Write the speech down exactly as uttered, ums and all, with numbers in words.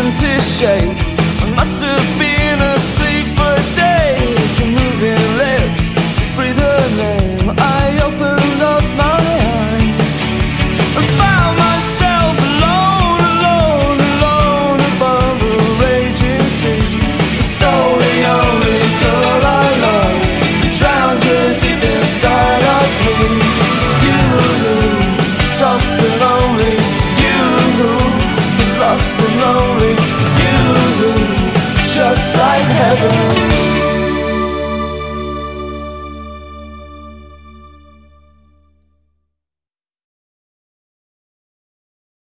to shape. I must have been asleep for days. Her moving lips to breathe her name. I opened up my eyes and found myself alone, alone, alone above a raging sea. I stole the only girl I loved, drowned her deep inside of me. You, soft and lonely, you, lost and lonely.